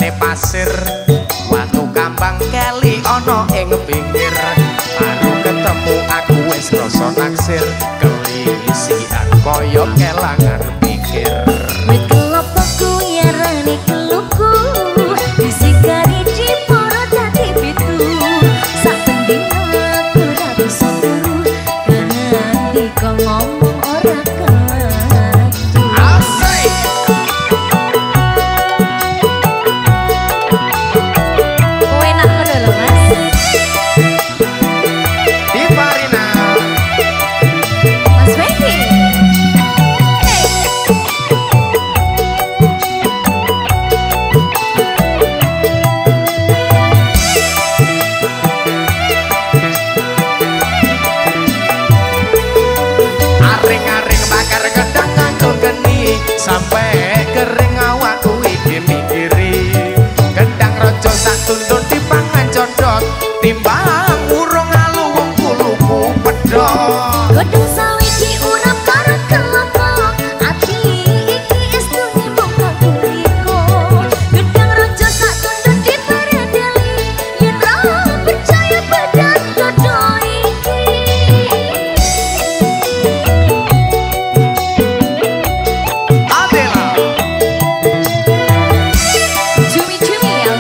arane pasir, watu kambang keli ana ing pinggir. Baru ketemu aku wis rasa naksir, kelisian kaya kelangan pikir. Kelopoku yarane keluku, disikari diporo dadi pitu. Saben dina aku ra bisa turu, kangen kok ngomong ora kelatu. Asik. Kowe nak ngono lho Mas. Di Farina. Mas Wendy. Aring-aring bakar gedang nganggo geni, sampai kering awakku iki mikiri. Gedang raja sak tuntun dipangan codot, timbang urung alu wong kuluku pedhot. Godhong sawi diurap karo kelopo, ati iki estune mung kanggo. Gedang raja sak tunduk diperedeli, yen ra percaya badan dodo iki. Adela. Cumi-cumi ya.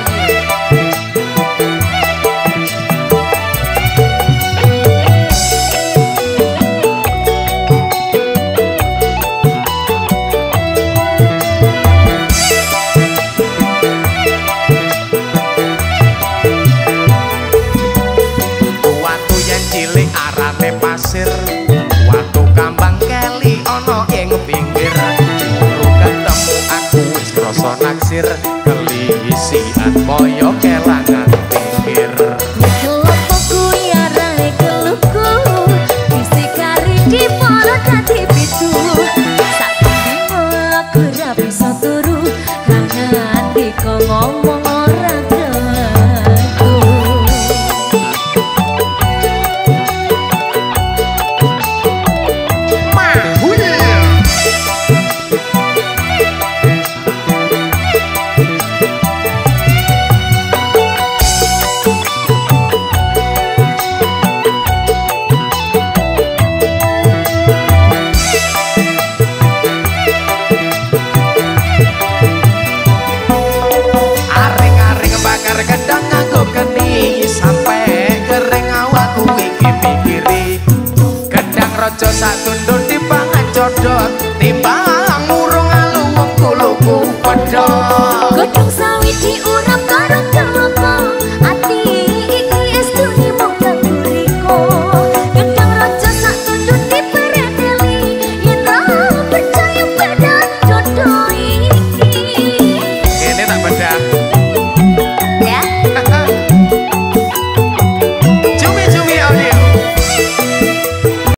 Watu yen cilik arane pasir, watu kambang keli ana ing pinggir. Baru ketemu aku wis rasa naksir, kelisian kaya kelangan pikir. Kelopoku yarane keluku, disikari diporo dadi pitu. Saben dina aku ra bisa turu, kangen kok ngomong ora kelatu. Mahul. Aring-aring bakar gedang nganggo geni, sampai kering awakku iki mikiri. Gedang raja sak tunduk dipangan codot.